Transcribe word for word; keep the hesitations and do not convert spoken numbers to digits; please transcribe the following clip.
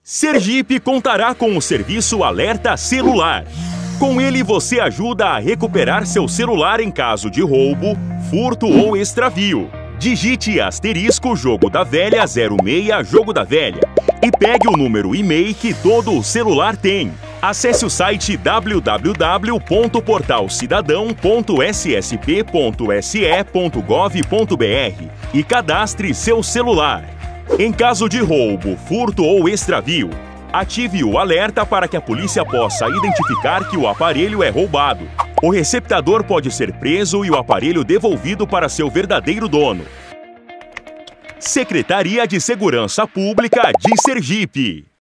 Sergipe contará com o serviço Alerta Celular. Com ele você ajuda a recuperar seu celular em caso de roubo, furto ou extravio. Digite asterisco Jogo da Velha zero seis Jogo da Velha e pegue o número e-mail que todo o celular tem. Acesse o site w w w ponto portal cidadão ponto s s p ponto s e ponto gov ponto b r e cadastre seu celular. Em caso de roubo, furto ou extravio, ative o alerta para que a polícia possa identificar que o aparelho é roubado. O receptador pode ser preso e o aparelho devolvido para seu verdadeiro dono. Secretaria de Segurança Pública de Sergipe.